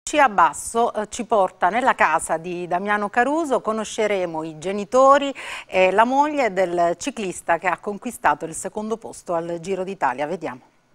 A Basso ci porta nella casa di Damiano Caruso, conosceremo i genitori e la moglie del ciclista che ha conquistato il secondo posto al Giro d'Italia. Vediamo.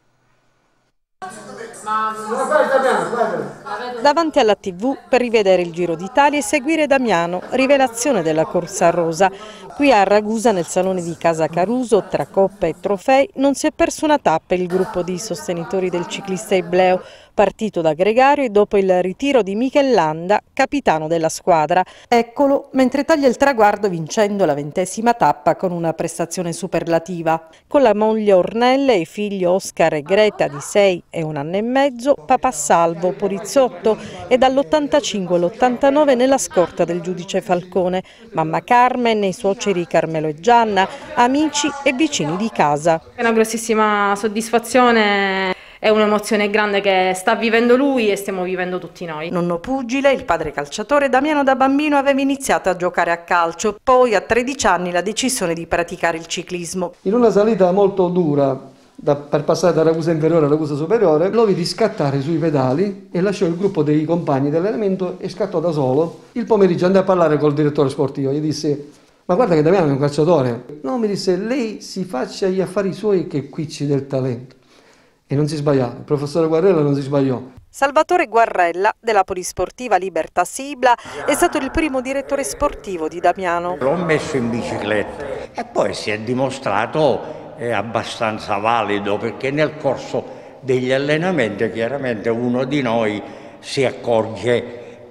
Davanti alla TV per rivedere il Giro d'Italia e seguire Damiano, rivelazione della corsa rosa. Qui a Ragusa, nel salone di casa Caruso, tra coppe e trofei, non si è perso una tappa il gruppo di sostenitori del ciclista Ibleo, partito da Gregario e dopo il ritiro di Michel Landa, capitano della squadra. Eccolo mentre taglia il traguardo vincendo la 20ª tappa con una prestazione superlativa. Con la moglie Ornella e i figli Oscar e Greta di 6 e 1 anno e mezzo, papà Salvo Polizzotto e dall'85 all'89 nella scorta del giudice Falcone, mamma Carmen e i suoceri Carmelo e Gianna, amici e vicini di casa. È una grossissima soddisfazione. È un'emozione grande che sta vivendo lui e stiamo vivendo tutti noi. Nonno pugile, il padre calciatore, Damiano da bambino aveva iniziato a giocare a calcio, poi a 13 anni la decisione di praticare il ciclismo. In una salita molto dura, per passare da Ragusa inferiore a Ragusa superiore, lo vidi scattare sui pedali e lasciò il gruppo dei compagni dell'allenamento e scattò da solo. Il pomeriggio andai a parlare col direttore sportivo, gli disse: ma guarda che Damiano è un calciatore. No, mi disse, lei si faccia gli affari suoi che qui c'è del talento. E non si sbagliava, il professore Guarrella non si sbagliò. Salvatore Guarrella, della polisportiva Libertas Ibla, è stato il primo direttore sportivo di Damiano. L'ho messo in bicicletta e poi si è dimostrato abbastanza valido, perché nel corso degli allenamenti chiaramente uno di noi si accorge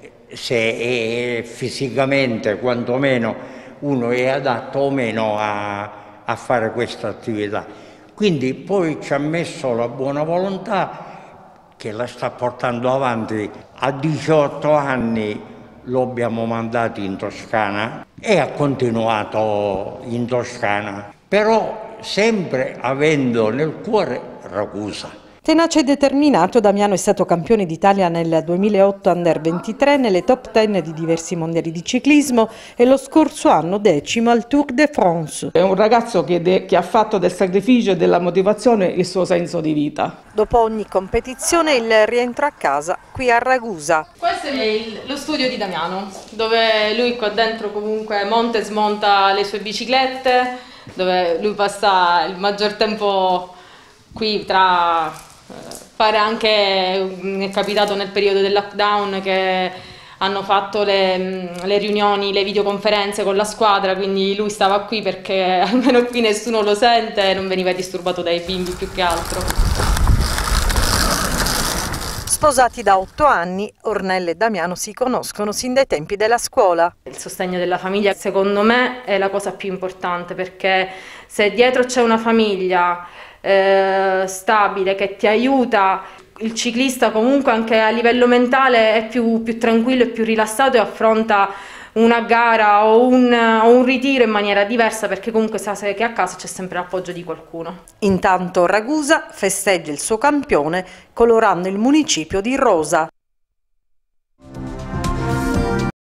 se fisicamente quantomeno uno è adatto o meno a fare questa attività. Quindi poi ci ha messo la buona volontà che la sta portando avanti. A 18 anni lo abbiamo mandato in Toscana e ha continuato in Toscana, però sempre avendo nel cuore Ragusa. Tenace e determinato, Damiano è stato campione d'Italia nel 2008 Under 23 nelle top 10 di diversi mondiali di ciclismo e lo scorso anno 10° al Tour de France. È un ragazzo che ha fatto del sacrificio e della motivazione il suo senso di vita. Dopo ogni competizione il rientro a casa qui a Ragusa. Questo è lo studio di Damiano, dove lui qua dentro comunque monta e smonta le sue biciclette, dove lui passa il maggior tempo qui tra... Pare anche, è capitato nel periodo del lockdown che hanno fatto le riunioni, le videoconferenze con la squadra, quindi lui stava qui perché almeno qui nessuno lo sente e non veniva disturbato dai bimbi più che altro. Sposati da 8 anni, Ornella e Damiano si conoscono sin dai tempi della scuola. Il sostegno della famiglia secondo me è la cosa più importante, perché se dietro c'è una famiglia stabile che ti aiuta, il ciclista comunque anche a livello mentale è più tranquillo e più rilassato e affronta una gara o un ritiro in maniera diversa, perché comunque sa che a casa c'è sempre l'appoggio di qualcuno. Intanto Ragusa festeggia il suo campione colorando il municipio di rosa.